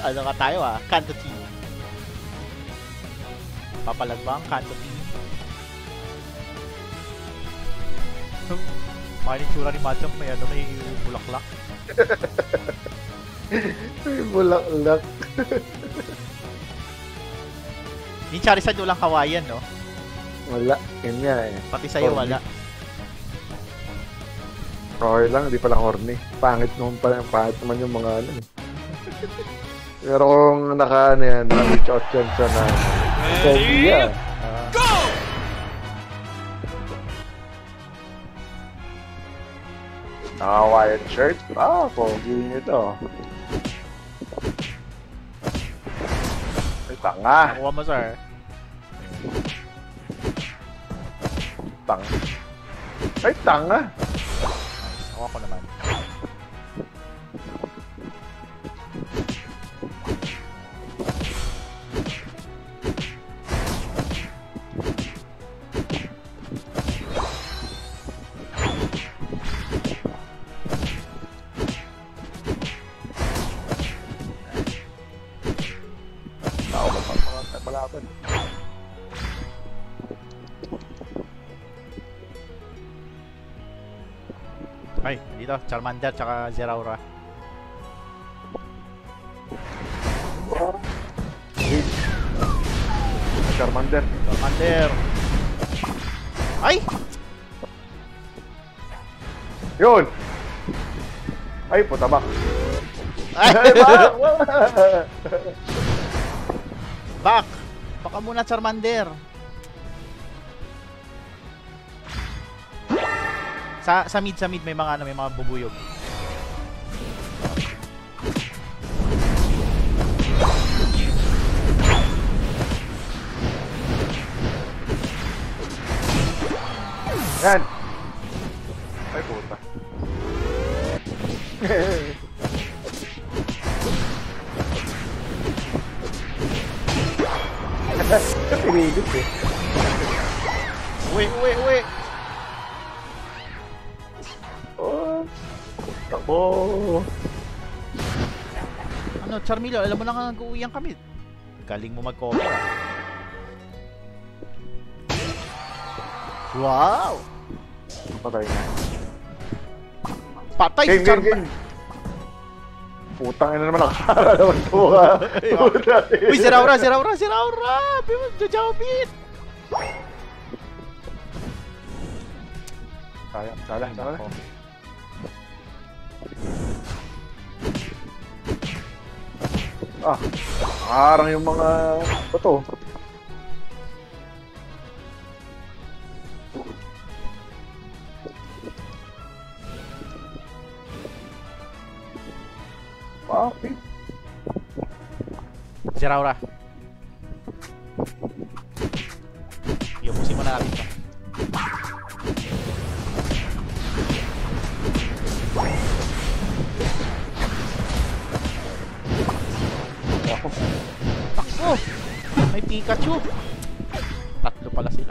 Ano ka tayo Kanto team. Papalag ba ang Kanto team? Makinig tsura ni Machong may bulaklak. May bulaklak. Yung Charizard walang kawayan, no? Wala. Yun nga eh. Pati sa'yo wala. Okay lang, hindi pala horny. Pangit naman naman yung mga ano. Pero kung naka-reach out yan siya na Sophia. Go! Naka-wired shirt? Pogi nito. Ay, tanga. Nakuha mo, sir. Tanga. Ay, tanga. Nakuha ko naman. Malaban. Ay, dito, Charmander tsaka Zeraora. Charmander. Charmander. Ay! Yun! Ay, putabak. Ay, Bak! Baka muna Charmander. Sa mid may mga may mga bubuyog. Yan. Ay, puta. Pinigit eh. Uwi. Takbo. Ano, Charmilo, alam mo na nga nag-uwian kami. Galing mo mag-cover. Wow! Patay na. Patay si Game. Putang ina naman nakakara naman ito Uy, Zeraora! Jajabit! Sayang, salah. Nakaharang yung mga bato. Okay. Zeraora. Iubusin mo na natin ito. Takbo! May Pikachu! Tatlo pala sila.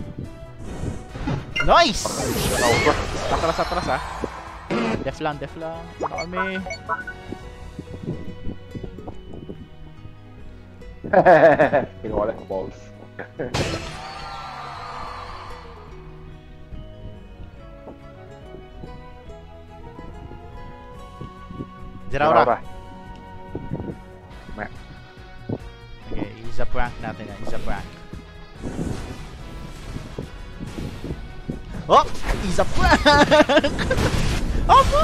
Nice! Atras Def lang. Ano kami? Kinuha lang yung balls. Zeraora. Okay, isa prank natin yan. Oh! Isa prank! Opo!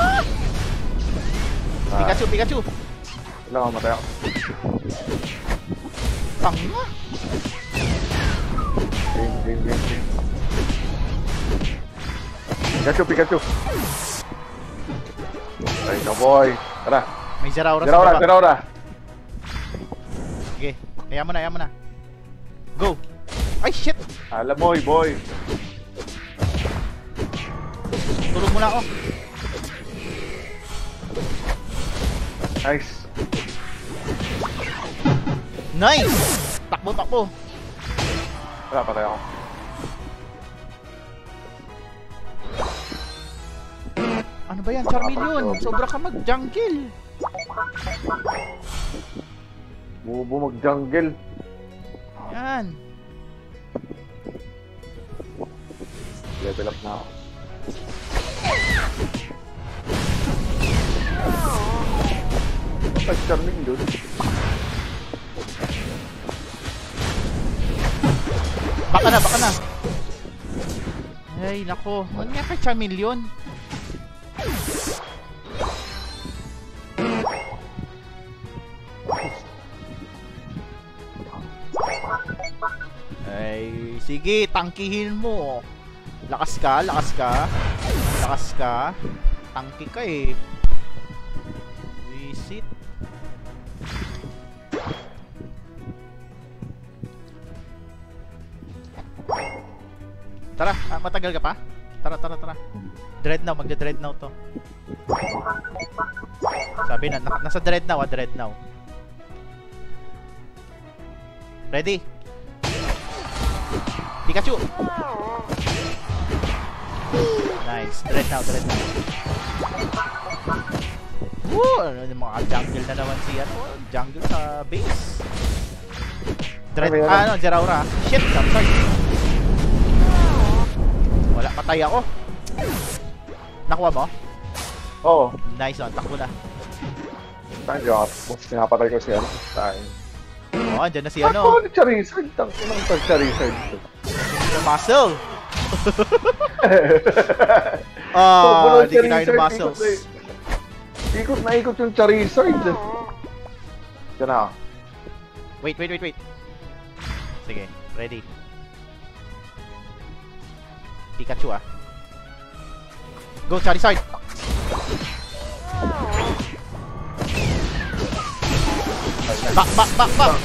Pikachu! Wala, mamatay ako. Tanga! Game. Pikachu! Ay, no boy! Tara! May Zeraora sa baba. Zeraora! Sige, kaya mo na. Go! Ay, shit! Alam mo, boy! Tulog mo na ako. Nice! Takbo! Wala, patay ako. Ano ba yan, Charmeleon? Sobra ka mag-jungle. Bubo mag-jungle. Yan. Level up na ako. Pag-charming doon. Baka na. Ay, nako. Ano nga kay Charmil yun? Ay, sige, tangkihin mo. Lakas ka. Tangki ka eh. Visit. Tara, matagal ka pa? Tara. Dreadnought, magde-dreadnought to. Sabi na, nasa dreadnought, dreadnought. Ready? Pikachu! Nice, dreadnought. Woo! Ano yung mga jungle na naman si ano? Jungle sa base. Zeraora. Shit, I'm sorry. Wala, patay ako. Nakuha mo? Oo. Nice one, takbo na. Tayo, pinapatay ko siya. Tayo. Oo, andyan na si ano. Ako, Charizard. Tanginang pag-Charizard. Muscle! Hindi kinain ng muscles. Ikot na ikot yung Charizard. Diyan na. Wait. Sige, ready. Pikachu ah. Go Charizard! Back!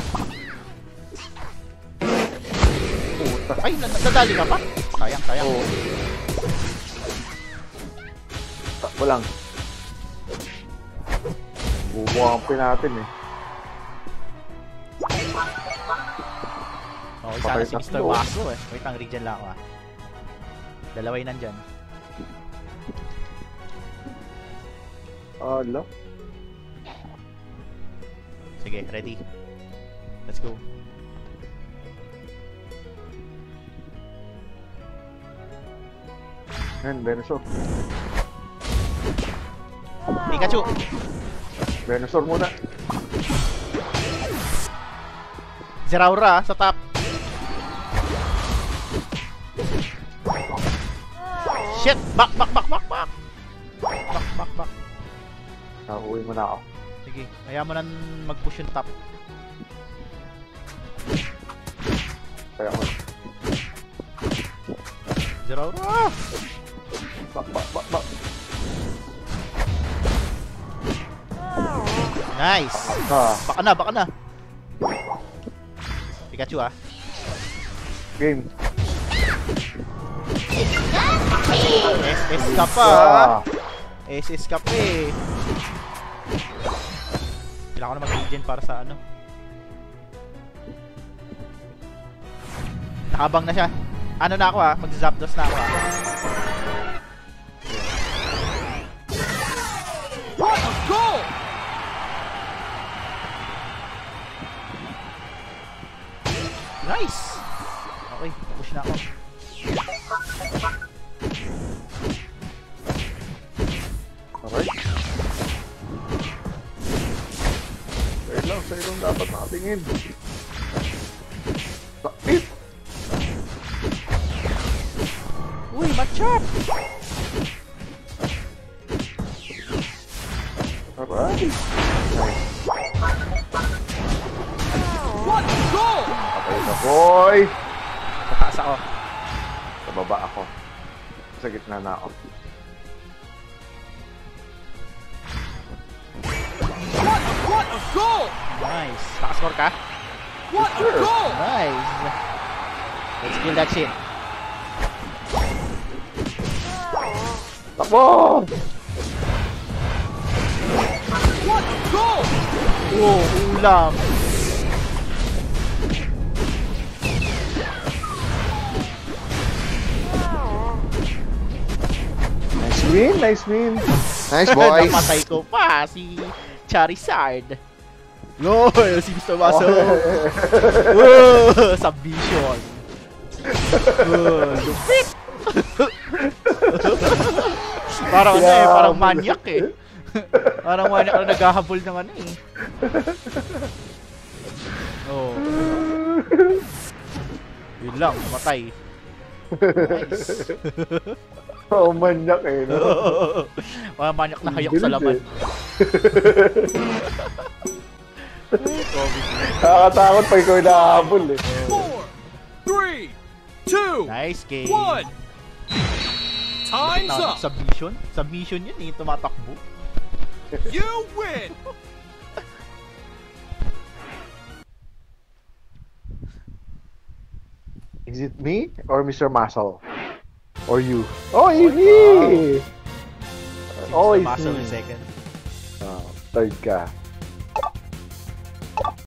Ay, nadali ka pa? Sayang. Oo. Takbo lang. Bubuhampi natin eh. Oh, isa na si Mr. Waso eh. Wait, ang regen lang ako ah. Dalaway nandyan. Ala. Sige, ready. Let's go. Ayan, Venusaur. Pikachu! Venusaur muna. Zeraora sa top. Shit! Back! Nakuwi mo na ako. Sige, kaya mo nang mag-push yung top. Kaya ko. Zeraora! Back. Nice! Baka na! Pikachu ah. Game. SS ka pa! SS ka pa eh. Kailangan ko na mag-regen para sa ano. Nakabang na siya. Ano na ako ah, mag-zapdos na ako ah. What a goal! Nice! Okay, push na ako. Alright. Wait lang, sa'yo lang dapat nakatingin. Sakit! Uy, matchup! Alright. What a goal! Patay na, boy! Tataas ako. Sa baba ako. Sa gitna na ako. What a goal! Nice. Nakascore ka? What a goal! Nice. Let's kill that shit. Takbo! What a goal! Oh, ulam. Nice win! Nice boys! Napatay ko pa si Charizard. Lol, si Mr. Muscle. Submission. Lupit. Parang ano eh, parang maniac eh. Parang maniac na naghahabol ng ano eh. Oh. Yun lang, matay. Nice. Oo, manyak eh, no? Parang manyak na hayok sa laman. Nakakatakot pa ikaw inahabol eh. 4, 3, 2, Nice game. 1. Time's up. Submission? Submission yun eh, tumatakbo. You win. Is it me or Mr. Muscle? Or you? Oh, it's me! Oh, Muscle in second. Third ka.